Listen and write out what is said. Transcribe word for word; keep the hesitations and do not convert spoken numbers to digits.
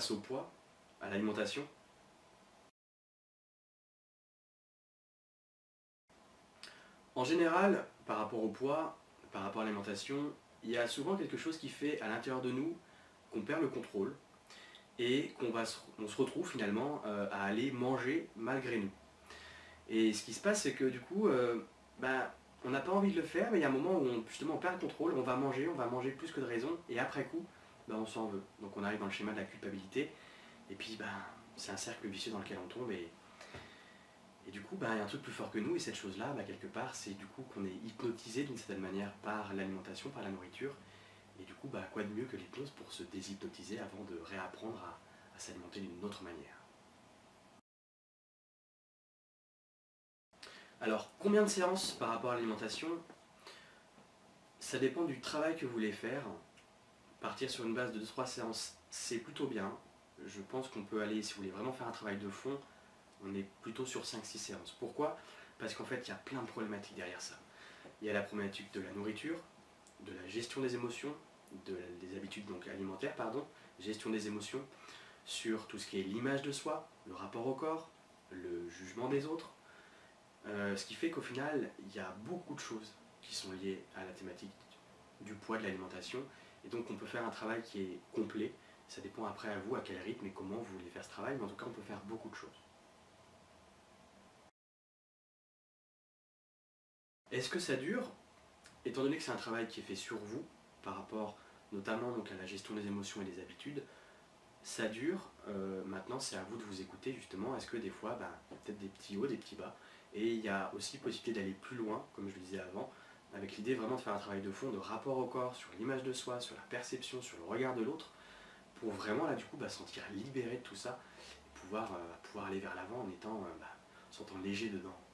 face au poids, à l'alimentation. En général, par rapport au poids, par rapport à l'alimentation, il y a souvent quelque chose qui fait à l'intérieur de nous qu'on perd le contrôle et qu'on va se, on se retrouve finalement euh, à aller manger malgré nous. Et ce qui se passe, c'est que du coup, euh, bah, on n'a pas envie de le faire, mais il y a un moment où on, justement on perd le contrôle, on va manger, on va manger plus que de raison, et après coup, bah, on s'en veut. Donc on arrive dans le schéma de la culpabilité, et puis bah, c'est un cercle vicieux dans lequel on tombe, et, et du coup, bah, il y a un truc plus fort que nous, et cette chose-là, bah, quelque part, c'est du coup qu'on est hypnotisé d'une certaine manière par l'alimentation, par la nourriture, et du coup, bah, quoi de mieux que l'hypnose pour se déshypnotiser avant de réapprendre à, à s'alimenter d'une autre manière. Alors, combien de séances par rapport à l'alimentation? Ça dépend du travail que vous voulez faire. Partir sur une base de deux trois séances, c'est plutôt bien. Je pense qu'on peut aller, si vous voulez vraiment faire un travail de fond, on est plutôt sur cinq six séances. Pourquoi? Parce qu'en fait, il y a plein de problématiques derrière ça. Il y a la problématique de la nourriture, de la gestion des émotions, de, des habitudes donc alimentaires, pardon, gestion des émotions, sur tout ce qui est l'image de soi, le rapport au corps, le jugement des autres. Euh, ce qui fait qu'au final, il y a beaucoup de choses qui sont liées à la thématique du poids, de l'alimentation, et donc on peut faire un travail qui est complet. Ça dépend après à vous, à quel rythme et comment vous voulez faire ce travail, mais en tout cas on peut faire beaucoup de choses. Est-ce que ça dure? Étant donné que c'est un travail qui est fait sur vous, par rapport notamment donc à la gestion des émotions et des habitudes, ça dure. Euh, maintenant c'est à vous de vous écouter justement. Est-ce que des fois, bah, il y a peut-être des petits hauts, des petits bas, et il y a aussi possibilité d'aller plus loin, comme je le disais avant, avec l'idée vraiment de faire un travail de fond, de rapport au corps, sur l'image de soi, sur la perception, sur le regard de l'autre, pour vraiment là du coup bah, se sentir libéré de tout ça, et pouvoir, euh, pouvoir aller vers l'avant en étant, euh, bah, en se sentant léger dedans.